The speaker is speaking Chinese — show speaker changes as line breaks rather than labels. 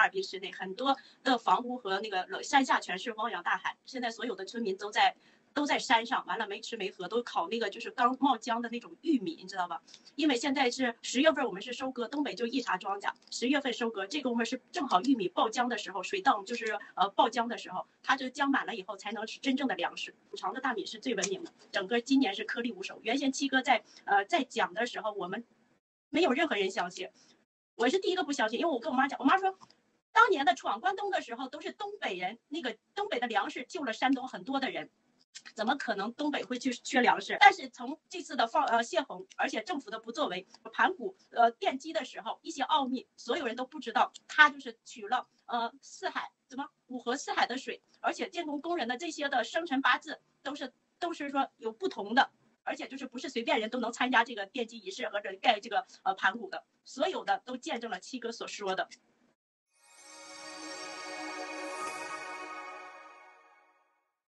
尔滨市内很多的房屋和那个山下全是汪洋大海，现在所有的村民都在山上，完了没吃没喝，都烤那个就是刚冒浆的那种玉米，你知道吧？因为现在是10月份，我们是收割，东北就一茬庄稼，10月份收割，这个我们是正好玉米爆浆的时候，水稻就是爆浆的时候，它这浆满了以后才能是真正的粮食。五常的大米是最文明的，整个今年是颗粒无收。原先七哥在讲的时候，我们没有任何人相信，我是第一个不相信，因为我跟我妈讲，我妈说。当年的闯关东的时候，都是东北人，那个东北的粮食救了山东很多的人，怎么可能东北会去缺粮食？但是从这次的泄洪，而且政府的不作为，盘古奠基的时候，一些奥秘所有人都不知道，他就是取了五河四海的水，而且建工工人的这些的生辰八字都是说有不同的。而且就是不是随便人都能参加这个奠基仪式或者盖这个盘古的，所有的都见证了七哥所说的。